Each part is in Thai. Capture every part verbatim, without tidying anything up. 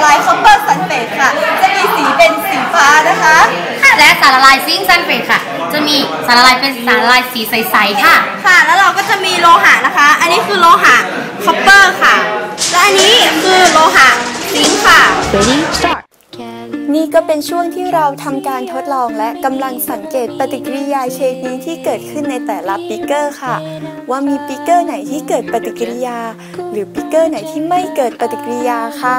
ลายคอปเปอร์ซัลเฟตค่ะจะมีสีเป็นสีฟ้านะคะและสารละลายซิงค์ซัลเฟตค่ะจะมีสารละลายเป็นสารละลายสีใสๆค่ะค่ะแล้วเราก็จะมีโลหะนะคะอันนี้คือโลหะคอปเปอร์ค่ะและอันนี้คือโลหะซิงค์ค่ะ Ready start นี่ก็เป็นช่วงที่เราทำการทดลองและกำลังสังเกตปฏิกิริยาเคมีที่เกิดขึ้นในแต่ละปิกเกอร์ค่ะว่ามีปิกเกอร์ไหนที่เกิดปฏิกิริยาหรือปิกเกอร์ไหนที่ไม่เกิดปฏิกิริยาค่ะ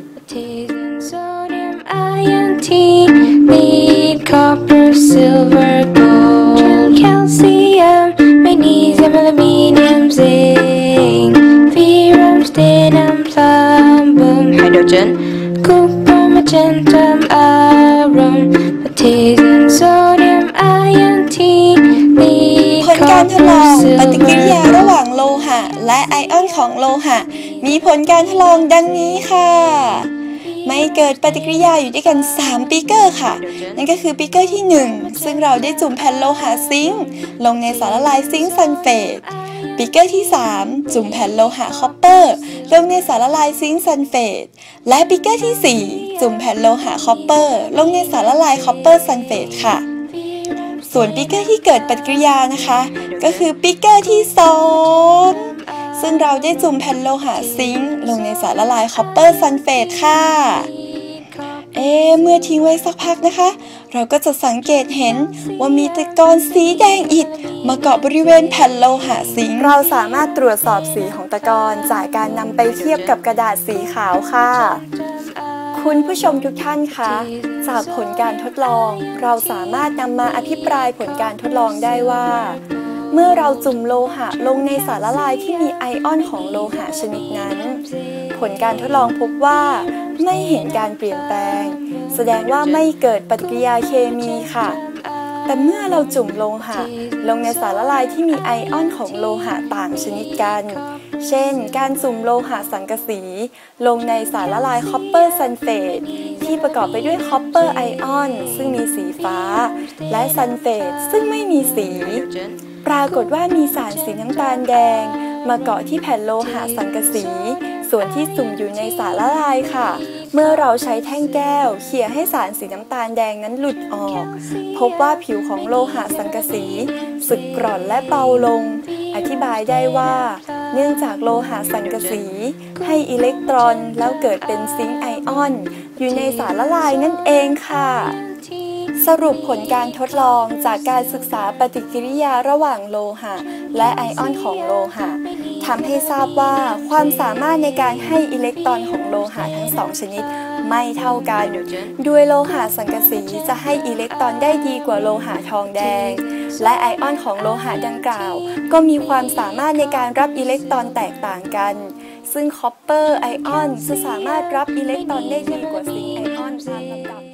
Lead, copper, silver, gold, calcium, magnesium, aluminium, zinc, ferrum, stannum, plumbum, hydrogen, copper, magentum, arum, potassium, sodium, iron, tin, ผลการทดลองปฏิกิริยาระหว่างโลหะและไอออนของโลหะมีผลการทดลองดังนี้ค่ะไม่เกิดปฏิกิริยาอยู่ด้วยกันสามปิกเกอร์ค่ะนั่นก็คือปิกเกอร์ที่หนึ่งซึ่งเราได้จุ่มแผ่นโลหะซิงค์ลงในสารละลายซิงค์ซัลเฟตปิกเกอร์ที่สามจุ่มแผ่นโลหะคอปเปอร์ลงในสารละลายซิงค์ซัลเฟตและปิกเกอร์ที่สี่จุ่มแผ่นโลหะคอปเปอร์ลงในสารละลายคอปเปอร์ซัลเฟตค่ะส่วนปิกเกอร์ที่เกิดปฏิกิริยานะคะก็คือปิกเกอร์ที่สองซึ่งเราได้จุ่มแผ่นโลหะซิงค์ลงในสารละลายคอปเปอร์ซัลเฟตค่ะเอ๊ะเมื่อทิ้งไว้สักพักนะคะเราก็จะสังเกตเห็นว่ามีตะกอนสีแดงอิฐมาเกาะบริเวณแผ่นโลหะซิงค์เราสามารถตรวจสอบสีของตะกอนจากการนำไปเทียบกับกระดาษสีขาวค่ะคุณผู้ชมทุกท่านคะจากผลการทดลองเราสามารถนำมาอภิปรายผลการทดลองได้ว่าเมื่อเราจุ่มโลหะลงในสารละลายที่มีไอออนของโลหะชนิดนั้นผลการทดลองพบว่าไม่เห็นการเปลี่ยนแปลงแสดงว่าไม่เกิดปฏิกิริยาเคมีค่ะแต่เมื่อเราจุ่มโลหะลงในสารละลายที่มีไอออนของโลหะต่างชนิดกันเช่นการจุ่มโลหะสังกะสีลงในสารละลายคอปเปอร์ซัลเฟตที่ประกอบไปด้วยคอปเปอร์ไอออนซึ่งมีสีฟ้าและซัลเฟตซึ่งไม่มีสีปรากฏว่ามีสารสีน้ำตาลแดงมาเกาะที่แผ่นโลหะสังกะสีส่วนที่จุ่มอยู่ในสารละลายค่ะเมื่อเราใช้แท่งแก้วเขี่ยให้สารสีน้ำตาลแดงนั้นหลุดออกพบว่าผิวของโลหะสังกะสีสึกกร่อนและเบาลงอธิบายได้ว่าเนื่องจากโลหะสังกะสีให้อิเล็กตรอนแล้วเกิดเป็นซิงค์ไอออนอยู่ในสารละลายนั่นเองค่ะสรุปผลการทดลองจากการศึกษาปฏิกิริยาระหว่างโลหะและไอออนของโลหะทำให้ทราบว่าความสามารถในการให้อิเล็กตรอนของโลหะทั้งสองชนิดไม่เท่ากันโดยโลหะสังกะสีจะให้อิเล็กตรอนได้ดีกว่าโลหะทองแดงและไอออนของโลหะดังกล่าวก็มีความสามารถในการรับอิเล็กตรอนแตกต่างกันซึ่งคอปเปอร์ไอออนจะสามารถรับอิเล็กตรอนได้ดีกว่าซิงค์ไอออนตามลำดับ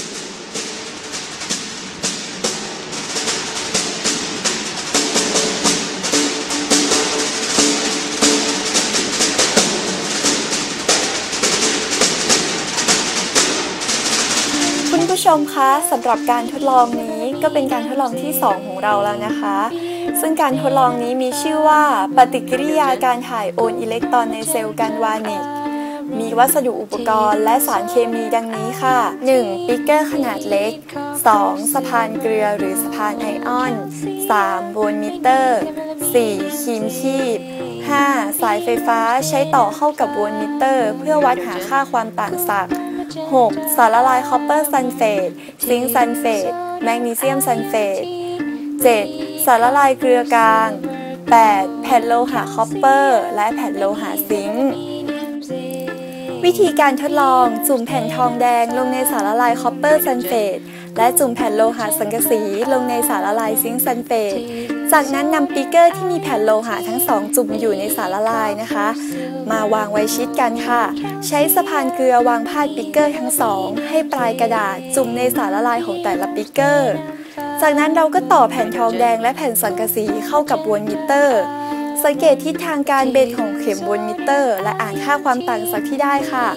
คุณผู้ชมคะสำหรับการทดลองนี้ก็เป็นการทดลองที่สองของเราแล้วนะคะซึ่งการทดลองนี้มีชื่อว่าปฏิกิริยาการถ่ายโอนอิเล็กตรอนในเซลล์กัลวานิกมีวัสดุอุปกรณ์และสารเคมีดังนี้ค่ะ หนึ่ง ปิกเกอร์ขนาดเล็ก สอง สะพานเกลือหรือสะพานไอออน สาม โวลต์มิเตอร์ สี่ ครีมคีบ ห้า สายไฟฟ้าใช้ต่อเข้ากับโวลต์มิเตอร์เพื่อวัดหาค่าความต่างศักย์หก สารละลายคอปเปอร์ซัลเฟตซิงค์ซัลเฟตแมกนีเซียมซัลเฟต เจ็ด สารละลายเกลือกลาง แปด แผ่นโลหะคอปเปอร์และแผ่นโลหะซิงค์วิธีการทดลองจุ่มแผ่นทองแดงลงในสารละลายคอปเปอร์ซัลเฟตและจุ่มแผ่นโลหะสังกะสีลงในสารละลายซิงค์ซัลเฟตจากนั้นนำปิกเกอร์ที่มีแผ่นโลหะทั้งสองจุ่มอยู่ในสารละลายนะคะมาวางไว้ชิดกันค่ะใช้สะพานเกลือวางพาดปิกเกอร์ทั้งสองให้ปลายกระดาษจุ่มในสารละลายของแต่ละปิกเกอร์จากนั้นเราก็ต่อแผ่นทองแดงและแผ่นสังกะสีเข้ากับโวลต์มิเตอร์สังเกตทิศทางการเบนของเข็มโวลต์มิเตอร์และอ่านค่าความต่างศักย์ที่ได้ค่ะ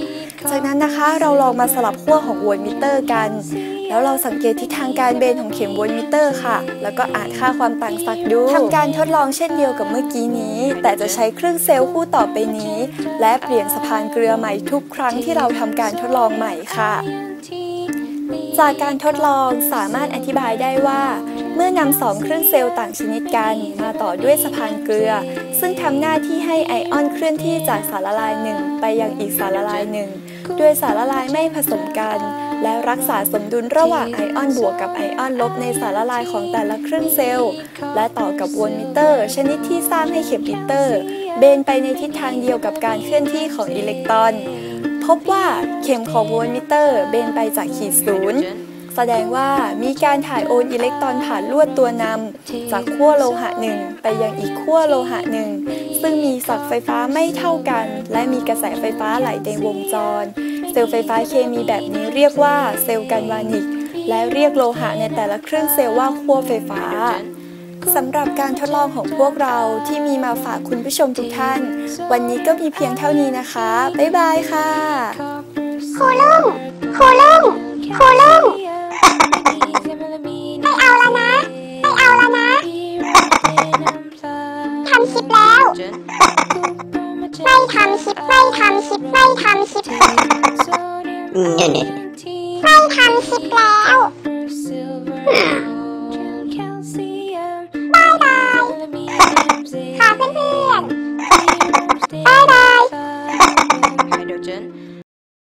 จากนั้นนะคะเราลองมาสลับขั้วของโวลต์มิเตอร์กันแล้วเราสังเกตทิศทางการเบนของเข็มโวลต์มิเตอร์ค่ะแล้วก็อ่านค่าความต่างศักย์ดูทำการทดลองเช่นเดียวกับเมื่อกี้นี้แต่จะใช้เครื่องเซลล์คู่ต่อไปนี้และเปลี่ยนสะพานเกลือใหม่ทุกครั้งที่เราทำการทดลองใหม่ค่ะจากการทดลองสามารถอธิบายได้ว่าเมื่อนำสองเครื่องเซลล์ต่างชนิดกันมาต่อด้วยสะพานเกลือซึ่งทำหน้าที่ให้ไอออนเคลื่อนที่จากสารละลายหนึ่งไปยังอีกสารละลายหนึ่งโดยสารละลายไม่ผสมกันและรักษาสมดุลระหว่างไอออนบวกกับไอออนลบในสารละลายของแต่ละเครื่องเซลล์และต่อกับโวลต์มิเตอร์ชนิดที่สร้างให้เข็มมิเตอร์เบนไปในทิศทางเดียวกับการเคลื่อนที่ของอิเล็กตรอนพบว่าเข็มของโวลต์มิเตอร์เบนไปจากขีดศูนย์แสดงว่ามีการถ่ายโอนอิเล็กตรอนผ่านลวดตัวนำจากขั้วโลหะหนึ่งไปยังอีกขั้วโลหะหนึ่งซึ่งมีศักย์ไฟฟ้าไม่เท่ากันและมีกระแสไฟฟ้าไหลในวงจรเซลล์ไฟฟ้าเคมีแบบนี้เรียกว่าเซลล์กัลวานิกและเรียกโลหะในแต่ละเครื่องเซลล์ว่าขั้วไฟฟ้าสำหรับการทดลองของพวกเราที่มีมาฝากคุณผู้ชมทุกท่านวันนี้ก็มีเพียงเท่านี้นะคะบ๊ายบายค่ะครูลุงครูลุงครูลุงไม่เอาแล้วนะไม่เอาแล้วนะทำคลิปแล้วไม่ทำคลิปไม่ทำคลิปไม่ทำคลิปไม่ทำคลิปแล้วบายบายค่ะเพื่อนๆบายบาย